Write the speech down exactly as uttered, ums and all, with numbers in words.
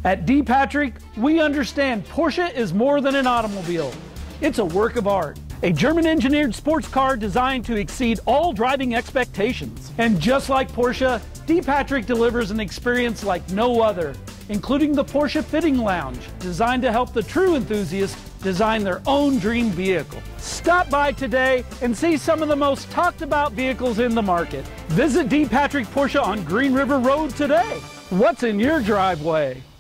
At D. Patrick, we understand Porsche is more than an automobile. It's a work of art. A German-engineered sports car designed to exceed all driving expectations. And just like Porsche, D. Patrick delivers an experience like no other, including the Porsche Fitting Lounge, designed to help the true enthusiast design their own dream vehicle. Stop by today and see some of the most talked about vehicles in the market. Visit D. Patrick Porsche on Green River Road today. What's in your driveway?